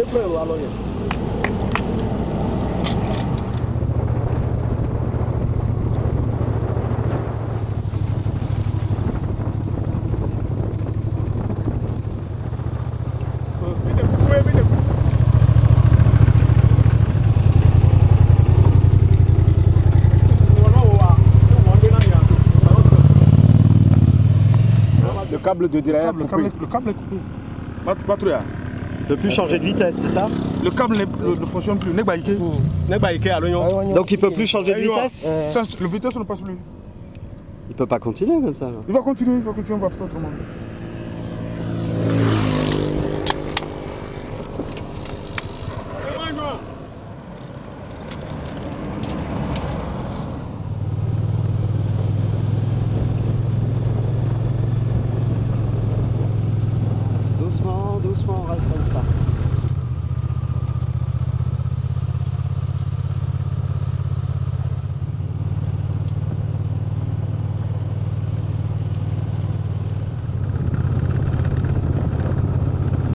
Le câble de derrière. Le câble est coupé. Patrouille. Ne peut plus changer de vitesse, c'est ça? Le câble ne fonctionne plus. Donc il peut plus changer de vitesse? Le vitesse ne passe plus. Il peut pas continuer comme ça. Là. Il va continuer, on va faire autrement. Doucement, doucement, on reste comme ça.